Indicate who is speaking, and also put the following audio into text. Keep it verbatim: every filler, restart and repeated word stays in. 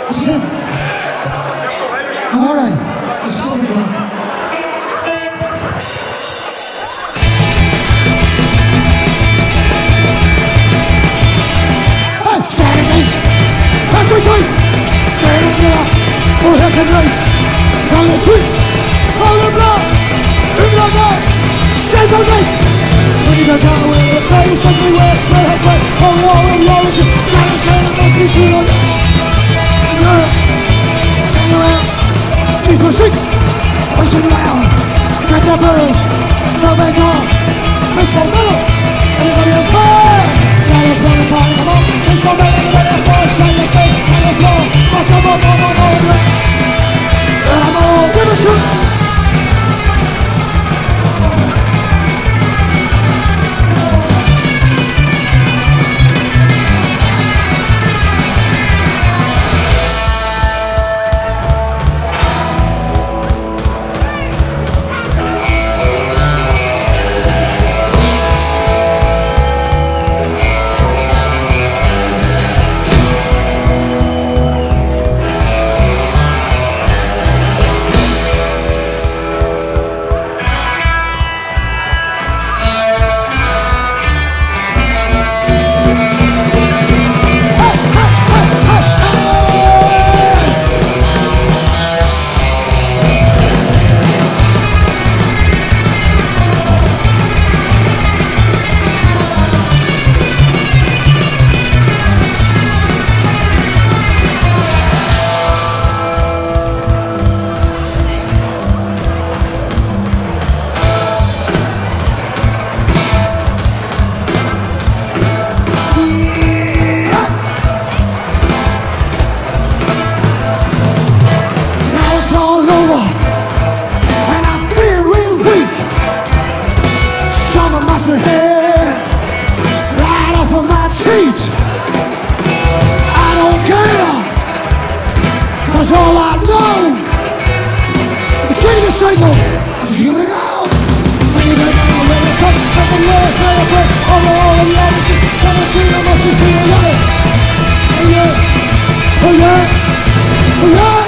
Speaker 1: This is him. All right. Let's go. Hey, Saturdays. That's right, right. Stand up now. Go ahead and right. Call it tweet. Call it block. Leave it on that. Shake on it. When you go down the way, it's very essentially where it's very head way. Oh, oh, oh, oh, oh, trying to scale it, must be too long. Yeah. Turn around. She's the shake. Listen round. Got the birds. Trumpets on. Let's go, middle. Anybody on fire? Now let's run the party, come on. Let's go, baby, baby, boy. Say your take on the floor. Watch out, more, more, more, more, more. I'm all give it to you. That's all I know. It's getting a cycle. Just give it a go. Bring it down, let it come. Check the words, let it break. All the all the opposite. Come and scream, I must be feeling it. Oh yeah. Oh yeah. Oh yeah.